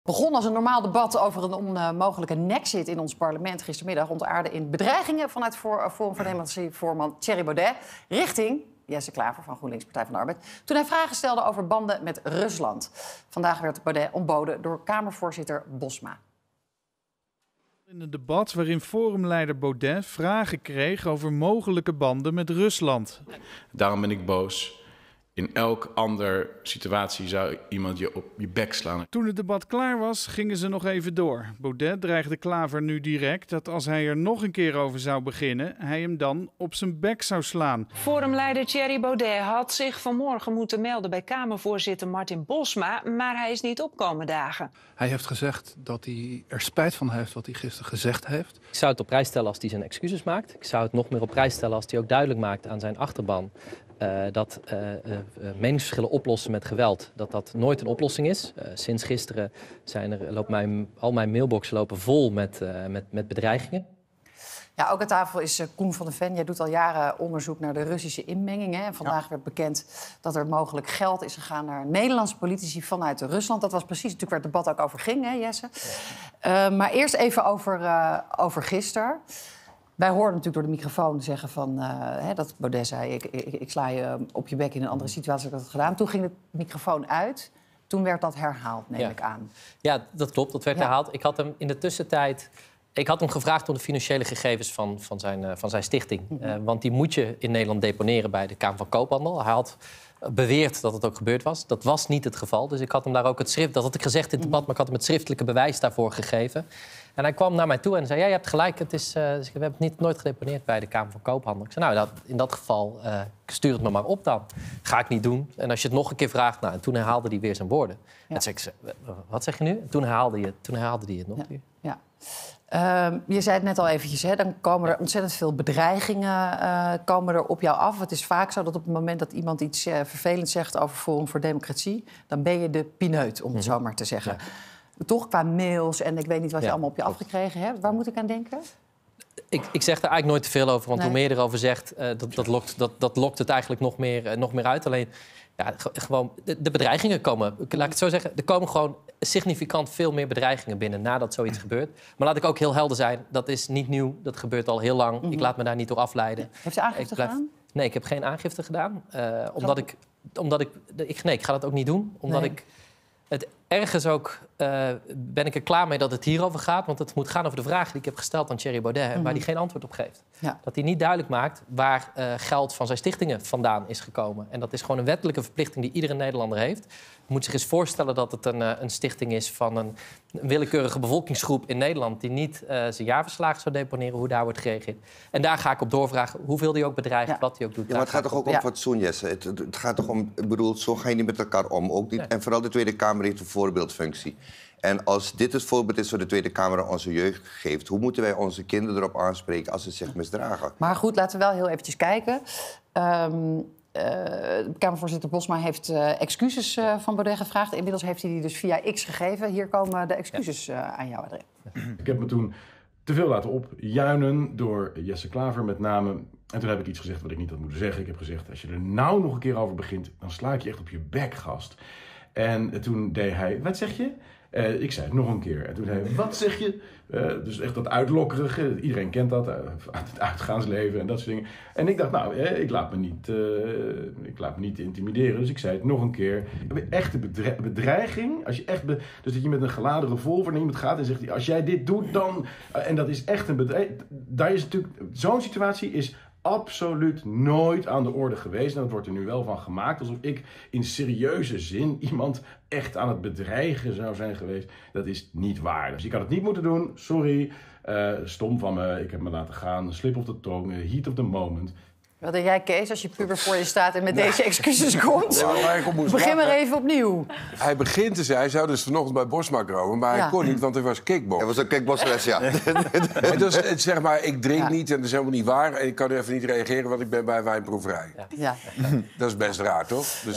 Begon als een normaal debat over een onmogelijke nexit in ons parlement gistermiddag ontaarde in bedreigingen vanuit Forum voor Democratie-voorman Thierry Baudet richting Jesse Klaver van GroenLinks Partij van de Arbeid, toen hij vragen stelde over banden met Rusland. Vandaag werd Baudet ontboden door Kamervoorzitter Bosma. In een debat waarin forumleider Baudet vragen kreeg over mogelijke banden met Rusland. Daarom ben ik boos. In elk andere situatie zou iemand je op je bek slaan. Toen het debat klaar was, gingen ze nog even door. Baudet dreigde Klaver nu direct dat als hij er nog een keer over zou beginnen, hij hem dan op zijn bek zou slaan. Forumleider Thierry Baudet had zich vanmorgen moeten melden bij Kamervoorzitter Martin Bosma, maar hij is niet opkomen dagen. Hij heeft gezegd dat hij er spijt van heeft wat hij gisteren gezegd heeft. Ik zou het op prijs stellen als hij zijn excuses maakt. Ik zou het nog meer op prijs stellen als hij ook duidelijk maakt aan zijn achterban dat meningsverschillen oplossen met geweld, dat nooit een oplossing is. Sinds gisteren al mijn mailboxen lopen vol met bedreigingen. Ja, ook aan tafel is Koen van der Ven. Jij doet al jaren onderzoek naar de Russische inmenging. Hè? En vandaag werd bekend dat er mogelijk geld is gegaan naar Nederlandse politici vanuit Rusland. Dat was precies natuurlijk waar het debat ook over ging, hè, Jesse? Maar eerst even over gisteren. Wij hoorden natuurlijk door de microfoon zeggen dat Baudet zei, ik sla je op je bek in een andere situatie heb ik dat gedaan. Toen ging de microfoon uit. Toen werd dat herhaald, neem ik aan. Ja, dat klopt. Dat werd herhaald. Ik had hem in de tussentijd gevraagd om de financiële gegevens van zijn stichting. Want die moet je in Nederland deponeren bij de Kamer van Koophandel. Hij had beweerd dat het ook gebeurd was. Dat was niet het geval. Dus ik had hem daar ook dat had ik gezegd in het debat, maar ik had hem het schriftelijke bewijs daarvoor gegeven. En hij kwam naar mij toe en zei, ja, je hebt gelijk, we hebben het nooit gedeponeerd bij de Kamer van Koophandel. Ik zei, nou, in dat geval, stuur het me maar op dan. Ga ik niet doen. En als je het nog een keer vraagt, nou, en toen herhaalde hij weer zijn woorden. Ja. En toen zei ik, wat zeg je nu? En toen herhaalde hij het nog weer. Ja. Je zei het net al eventjes, hè, dan komen er ontzettend veel bedreigingen komen er op jou af. Het is vaak zo dat op het moment dat iemand iets vervelends zegt over Forum voor Democratie, dan ben je de pineut, om het zo maar te zeggen. Ja. Toch qua mails en ik weet niet wat je allemaal op je afgekregen hebt. Waar moet ik aan denken? Ik zeg er eigenlijk nooit te veel over, want hoe meer je erover zegt, dat lokt het eigenlijk nog meer uit. Alleen, ja, gewoon, de bedreigingen komen, laat ik het zo zeggen, er komen gewoon significant veel meer bedreigingen binnen nadat zoiets gebeurt. Maar laat ik ook heel helder zijn, dat is niet nieuw, dat gebeurt al heel lang. Ik laat me daar niet door afleiden. Heeft u aangifte gedaan? Nee, ik heb geen aangifte gedaan. Ik ga dat ook niet doen, omdat ik het ergens ook ben ik er klaar mee dat het hierover gaat. Want het moet gaan over de vragen die ik heb gesteld aan Thierry Baudet, waar hij geen antwoord op geeft. Ja. Dat hij niet duidelijk maakt waar geld van zijn stichtingen vandaan is gekomen. En dat is gewoon een wettelijke verplichting die iedere Nederlander heeft. Je moet zich eens voorstellen dat het een stichting is van een willekeurige bevolkingsgroep in Nederland die niet zijn jaarverslagen zou deponeren, hoe daar wordt gereageerd. En daar ga ik op doorvragen hoeveel die ook bedreigt, wat hij ook doet. Ja, maar het gaat toch ook om fatsoen, Jesse? Het gaat toch om, ik bedoel, zo ga je niet met elkaar om. Ook niet. Nee. En vooral de Tweede Kamer heeft een voorbeeldfunctie. En als dit het voorbeeld is wat de Tweede Kamer aan onze jeugd geeft, hoe moeten wij onze kinderen erop aanspreken als ze zich misdragen? Maar goed, laten we wel heel eventjes kijken. Kamervoorzitter Bosma heeft excuses van Baudet gevraagd. Inmiddels heeft hij die dus via X gegeven. Hier komen de excuses aan jouw adres. Ik heb me toen te veel laten opjuinen door Jesse Klaver met name. En toen heb ik iets gezegd wat ik niet had moeten zeggen. Ik heb gezegd, als je er nou nog een keer over begint, dan sla ik je echt op je bek, gast. En toen deed hij, wat zeg je? Ik zei het nog een keer. En toen zei hij, wat zeg je? Dus echt dat uitlokkerige. Iedereen kent dat. Uit het uitgaansleven en dat soort dingen. En ik dacht, nou, ik laat me niet intimideren. Dus ik zei het nog een keer. Echte bedreiging. Als je echt dus dat je met een geladen revolver naar iemand gaat en zegt, als jij dit doet, dan... en dat is echt een bedreiging. Daar is natuurlijk... Zo'n situatie is absoluut nooit aan de orde geweest. En dat wordt er nu wel van gemaakt. Alsof ik in serieuze zin iemand echt aan het bedreigen zou zijn geweest. Dat is niet waar. Dus ik had het niet moeten doen. Sorry. Stom van me. Ik heb me laten gaan. Slip of the tongue. Heat of the moment. Wat denk jij, Kees, als je puber voor je staat en met deze excuses komt? Ja, begin maar even opnieuw. Hij begint te zeggen, hij zou dus vanochtend bij Bosma komen, maar hij kon niet, want hij was kickbox. Hij was een kickboxles, ja. Dus zeg maar, ik drink niet en dat is helemaal niet waar. En ik kan even niet reageren, want ik ben bij wijnproeverij. Ja. Dat is best raar, toch? Dus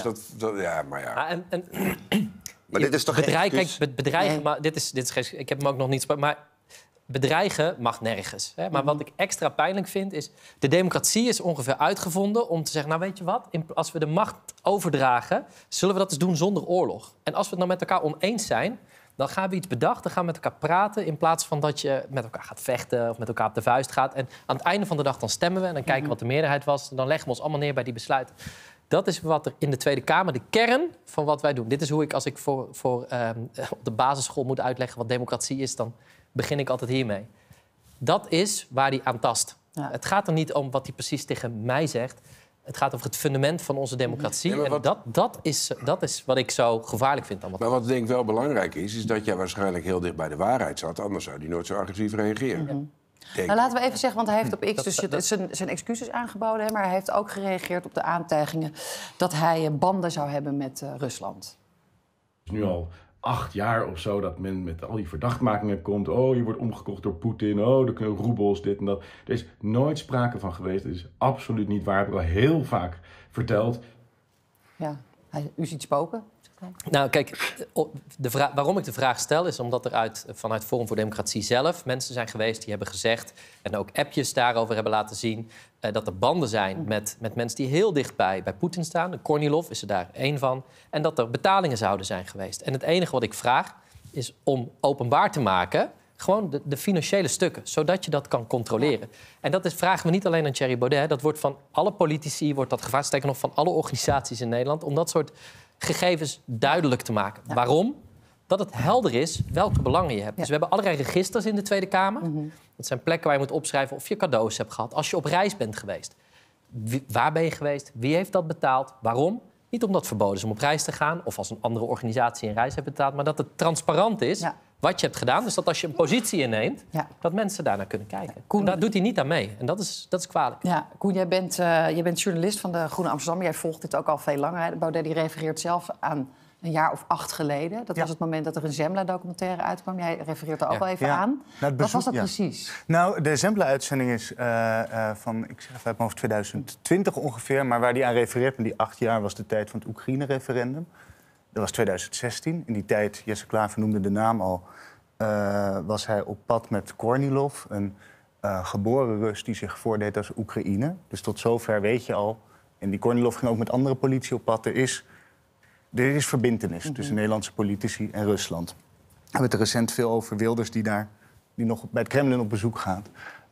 maar dit is toch bedreigen, maar dit is ik heb hem ook nog niet... Maar bedreigen mag nergens. Hè? Maar wat ik extra pijnlijk vind is... de democratie is ongeveer uitgevonden om te zeggen... nou, weet je wat? Als we de macht overdragen... zullen we dat eens doen zonder oorlog. En als we het nou met elkaar oneens zijn... Dan gaan we iets bedacht, dan gaan we met elkaar praten... in plaats van dat je met elkaar gaat vechten of met elkaar op de vuist gaat. En aan het einde van de dag dan stemmen we en dan kijken we wat de meerderheid was. En dan leggen we ons allemaal neer bij die besluiten. Dat is wat er in de Tweede Kamer, de kern van wat wij doen. Dit is hoe ik, als ik op de basisschool moet uitleggen wat democratie is... dan begin ik altijd hiermee. Dat is waar hij aan tast. Ja. Het gaat er niet om wat hij precies tegen mij zegt... Het gaat over het fundament van onze democratie. Ja, en dat is wat ik zo gevaarlijk vind. Maar wat denk ik wel belangrijk is dat jij waarschijnlijk heel dicht bij de waarheid zat. Anders zou hij nooit zo agressief reageren. Nou, laten we even zeggen, want hij heeft op X dus zijn excuses aangeboden... maar hij heeft ook gereageerd op de aantijgingen... dat hij banden zou hebben met Rusland. Het is nu al 8 jaar of zo dat men met al die verdachtmakingen komt. Oh, je wordt omgekocht door Poetin. Oh, er kunnen roebels, dit en dat. Er is nooit sprake van geweest. Dat is absoluut niet waar. Heb ik al heel vaak verteld. Ja, u ziet spoken. Nou, kijk, waarom ik de vraag stel... is omdat er vanuit Forum voor Democratie zelf mensen zijn geweest... die hebben gezegd, en ook appjes daarover hebben laten zien... dat er banden zijn met mensen die heel dichtbij bij Poetin staan. Kornilov is er daar één van. En dat er betalingen zouden zijn geweest. En het enige wat ik vraag is om openbaar te maken... gewoon de financiële stukken, zodat je dat kan controleren. En dat vragen we niet alleen aan Thierry Baudet. Dat wordt van alle politici wordt dat gevraagd. Sterker nog, van alle organisaties in Nederland... om dat soort gegevens duidelijk te maken. Ja. Waarom? Dat het helder is welke belangen je hebt. Ja. Dus we hebben allerlei registers in de Tweede Kamer. Dat zijn plekken waar je moet opschrijven of je cadeaus hebt gehad. Als je op reis bent geweest. Waar ben je geweest? Wie heeft dat betaald? Waarom? Niet omdat het verboden is om op reis te gaan... of als een andere organisatie een reis heeft betaald... maar dat het transparant is wat je hebt gedaan. Dus dat als je een positie inneemt... dat mensen daarnaar kunnen kijken. Koen, daar doet hij niet aan mee. En dat is kwalijk. Ja, Koen, jij bent journalist van de Groene Amsterdammer. Jij volgt dit ook al veel langer. Baudet die refereert zelf aan een jaar of 8 geleden. Dat was het moment dat er een Zembla-documentaire uitkwam. Jij refereert er ook al even aan. Nou, wat was dat precies? Nou, de Zembla-uitzending is van, ik zeg even uit mijn hoofd, 2020 ongeveer. Maar waar die aan refereert met die 8 jaar was de tijd van het Oekraïne-referendum. Dat was 2016. In die tijd, Jesse Klaver noemde de naam al... was hij op pad met Kornilov, een geboren Rus die zich voordeed als Oekraïne. Dus tot zover weet je al. En die Kornilov ging ook met andere politie op pad. Er is verbintenis tussen Nederlandse politici en Rusland. We hebben het er recent veel over Wilders die nog bij het Kremlin op bezoek gaat.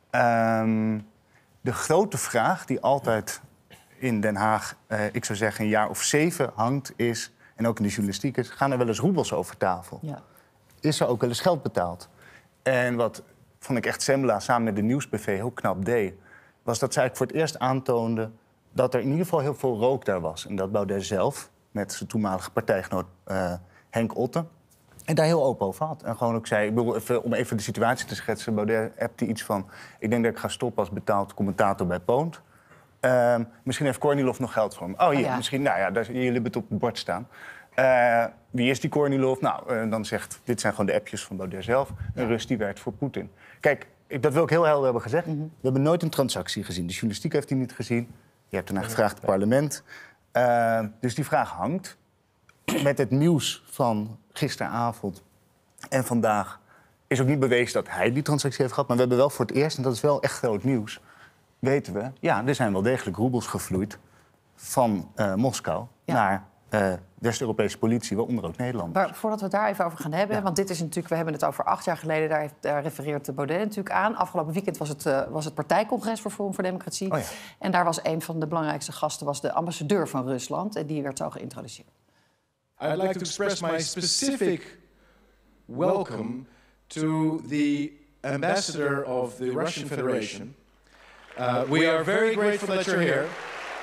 De grote vraag die altijd in Den Haag, ik zou zeggen een jaar of 7 hangt is... en ook in de journalistiek is, gaan er wel eens roebels over tafel? Ja. Is er ook wel eens geld betaald? En wat vond ik echt Zembla samen met de Nieuwsbv heel knap deed... was dat ze eigenlijk voor het eerst aantoonde dat er in ieder geval heel veel rook daar was. En dat Baudet zelf, met zijn toenmalige partijgenoot Henk Otten... en daar heel open over had. En gewoon ook zei, om even de situatie te schetsen... Baudet appte iets van, ik denk dat ik ga stoppen als betaald commentator bij Poont. Misschien heeft Kornilov nog geld voor hem. Oh ja, misschien, nou ja, jullie hebben het op het bord staan... wie is die Kornilov? Nou, dan zegt, dit zijn gewoon de appjes van Baudet zelf. Een Rus die werkt voor Poetin. Kijk, dat wil ik heel helder hebben gezegd. We hebben nooit een transactie gezien. De journalistiek heeft die niet gezien. Je hebt ernaar gevraagd, het parlement. Dus die vraag hangt. Met het nieuws van gisteravond en vandaag... is ook niet bewezen dat hij die transactie heeft gehad. Maar we hebben wel voor het eerst, en dat is wel echt groot nieuws... weten we, ja, er zijn wel degelijk roebels gevloeid... van Moskou naar... West-Europese politie, waaronder ook Nederland. Maar voordat we het daar even over gaan hebben... want dit is natuurlijk, we hebben het over 8 jaar geleden... daar refereert Baudet natuurlijk aan. Afgelopen weekend was het partijcongres voor Forum voor Democratie. Oh ja. En daar was een van de belangrijkste gasten... de ambassadeur van Rusland. En die werd zo geïntroduceerd. I'd like to express my specific welcome to the ambassador of the Russian Federation. We are very grateful that you're here.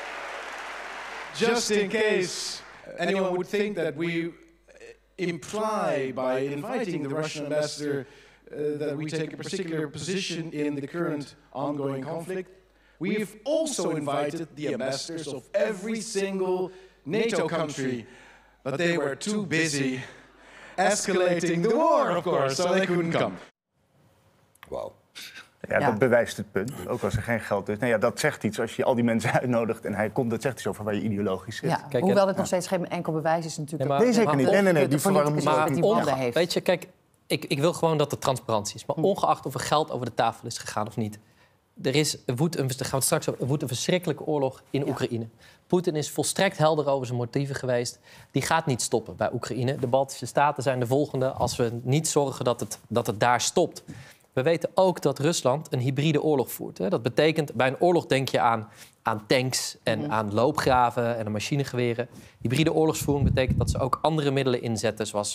Just in case anyone would think that we imply by inviting the Russian ambassador that we take a particular position in the current ongoing conflict, we've also invited the ambassadors of every single NATO country, but they were too busy escalating the war, of course, so they couldn't come. Wow. Ja, dat bewijst het punt. Ook als er geen geld is. Nou ja, dat zegt iets. Als je al die mensen uitnodigt en hij komt, dat zegt iets over waar je ideologisch zit. Ja, kijk, hoewel het nog steeds geen enkel bewijs is natuurlijk. Nee, zeker niet. Nee, die verwarring die banden heeft. Weet je, kijk, ik wil gewoon dat er transparantie is. Maar ongeacht of er geld over de tafel is gegaan of niet... er woedt een verschrikkelijke oorlog in Oekraïne. Poetin is volstrekt helder over zijn motieven geweest. Die gaat niet stoppen bij Oekraïne. De Baltische Staten zijn de volgende als we niet zorgen dat het daar stopt. We weten ook dat Rusland een hybride oorlog voert. Hè. Dat betekent, bij een oorlog denk je aan tanks en aan loopgraven en aan machinegeweren. Hybride oorlogsvoering betekent dat ze ook andere middelen inzetten... zoals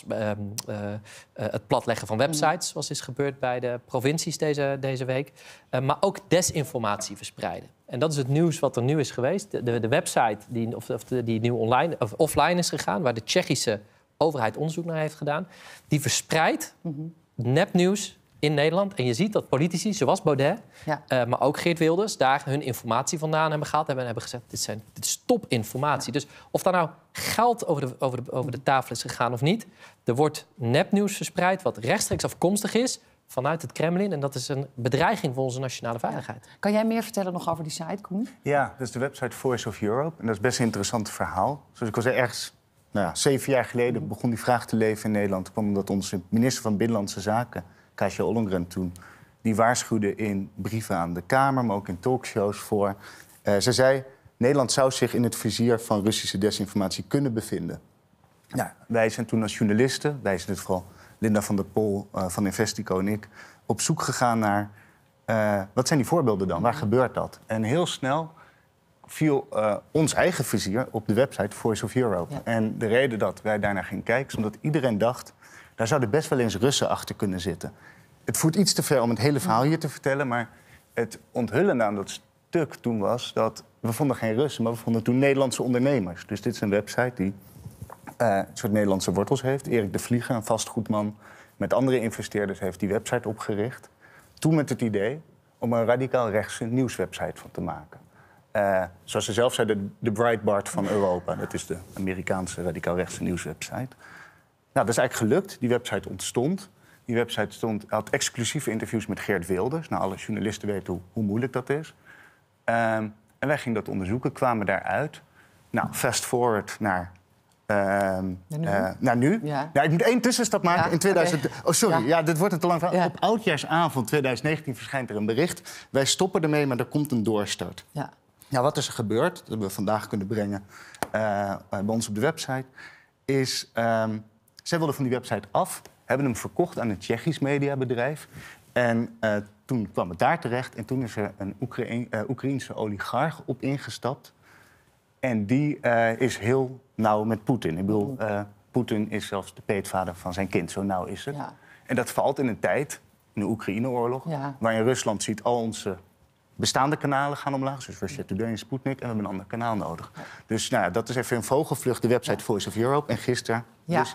het platleggen van websites, zoals is gebeurd bij de provincies deze week. Maar ook desinformatie verspreiden. En dat is het nieuws wat er nu is geweest. De website die nu offline is gegaan... waar de Tsjechische overheid onderzoek naar heeft gedaan... die verspreidt nepnieuws in Nederland. En je ziet dat politici, zoals Baudet, maar ook Geert Wilders... daar hun informatie vandaan hebben gehaald en hebben gezegd... dit is topinformatie. Dus of daar nou geld over de tafel is gegaan of niet... er wordt nepnieuws verspreid wat rechtstreeks afkomstig is... vanuit het Kremlin. En dat is een bedreiging voor onze nationale veiligheid. Kan jij meer vertellen nog over die site, Koen? Ja, dat is de website Voice of Europe. En dat is best een interessant verhaal. Zoals ik al zei, ergens 7 jaar geleden begon die vraag te leven in Nederland. Kwam omdat onze minister van Binnenlandse Zaken... Kasia Ollongren toen, die waarschuwde in brieven aan de Kamer... maar ook in talkshows voor. Ze zei, Nederland zou zich in het vizier van Russische desinformatie kunnen bevinden. Nou, wij zijn toen als journalisten, wij zijn het vooral Linda van der Pol van Investico en ik... op zoek gegaan naar, wat zijn die voorbeelden dan? Waar gebeurt dat? En heel snel viel ons eigen vizier op de website Voice of Europe. Ja. En de reden dat wij daarnaar gingen kijken is omdat iedereen dacht... daar zouden best wel eens Russen achter kunnen zitten. Het voert iets te ver om het hele verhaal hier te vertellen... maar het onthullen aan dat stuk toen was dat... we vonden geen Russen, maar we vonden toen Nederlandse ondernemers. Dus dit is een website die een soort Nederlandse wortels heeft. Erik de Vlieger, een vastgoedman, met andere investeerders... heeft die website opgericht. Toen met het idee om een radicaal rechtse nieuwswebsite van te maken. Zoals ze zelf zeiden, de Breitbart van Europa. Dat is de Amerikaanse radicaal rechtse nieuwswebsite... Nou, dat is eigenlijk gelukt. Die website ontstond. Die website had exclusieve interviews met Geert Wilders. Nou, alle journalisten weten hoe moeilijk dat is. En wij gingen dat onderzoeken, kwamen daaruit. Nou, fast forward naar nu. Ja. Nou, ik moet 1 tussenstap maken. In 2000... Okay. Oh, sorry. Ja, dit wordt een te lang verhaal. Ja. Op oudjaarsavond 2019 verschijnt er een bericht. Wij stoppen ermee, maar er komt een doorstart. Ja. Nou, wat is er gebeurd? Dat hebben we vandaag kunnen brengen bij ons op de website. Is... zij wilden van die website af, hebben hem verkocht aan een Tsjechisch mediabedrijf. En toen kwam het daar terecht en toen is er een Oekraïense oligarch op ingestapt. En die is heel nauw met Poetin. Ik bedoel, Poetin is zelfs de peetvader van zijn kind, zo nauw is het. Ja. En dat valt in een tijd, in de Oekraïne-oorlog... waarin Rusland ziet al onze bestaande kanalen gaan omlaag. Dus Russia Today en Sputnik. En we hebben een ander kanaal nodig. Dus nou, dat is even een vogelvlucht, de website Voice of Europe. En gisteren...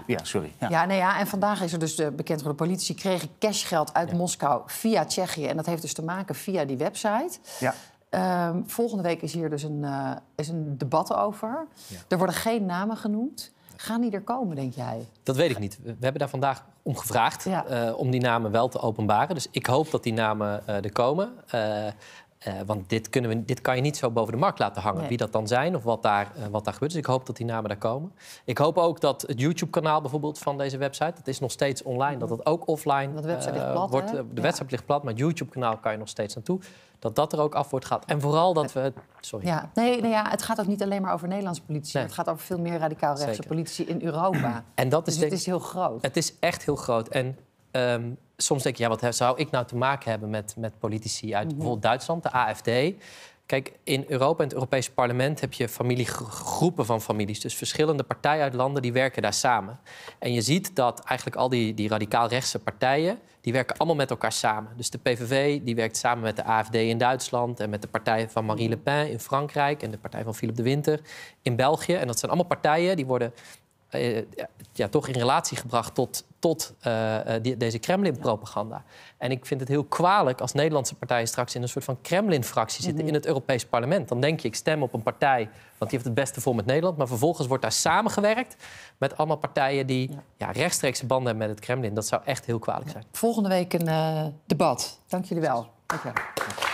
En vandaag is er dus bekend voor de politie... kregen cashgeld uit Moskou via Tsjechië. En dat heeft dus te maken via die website. Ja. Volgende week is hier dus een debat over. Ja. Er worden geen namen genoemd. Gaan die er komen, denk jij? Dat weet ik niet. We hebben daar vandaag om gevraagd om die namen wel te openbaren. Dus ik hoop dat die namen er komen. Want dit kan je niet zo boven de markt laten hangen. Nee. Wie dat dan zijn of wat daar gebeurt. Dus ik hoop dat die namen daar komen. Ik hoop ook dat het YouTube-kanaal bijvoorbeeld van deze website... dat is nog steeds online, dat dat ook offline de website ligt plat, wordt. De website ligt plat, maar het YouTube-kanaal kan je nog steeds naartoe. Dat er ook af wordt gehaald. En vooral dat we... Sorry. Ja. Het gaat ook niet alleen maar over Nederlandse politici. Nee. Het gaat over veel meer radicaal rechtse politici in Europa. En dat is, dus het is heel groot. Het is echt heel groot. En soms denk je, wat zou ik nou te maken hebben met politici uit bijvoorbeeld Duitsland, de AfD? Kijk, in Europa en het Europese parlement heb je groepen van families. Dus verschillende partijen uit landen die werken daar samen. En je ziet dat eigenlijk al die radicaal-rechtse partijen... die werken allemaal met elkaar samen. Dus de PVV die werkt samen met de AfD in Duitsland... en met de partij van Marine Le Pen in Frankrijk... en de partij van Philippe de Winter in België. En dat zijn allemaal partijen die worden... toch in relatie gebracht tot deze Kremlin-propaganda. En ik vind het heel kwalijk als Nederlandse partijen straks in een soort van Kremlin-fractie zitten in het Europees Parlement. Dan denk je, ik stem op een partij, want die heeft het beste voor met Nederland. Maar vervolgens wordt daar samengewerkt met allemaal partijen die rechtstreeks banden hebben met het Kremlin. Dat zou echt heel kwalijk zijn. Volgende week een debat. Dank jullie wel. Dank je wel.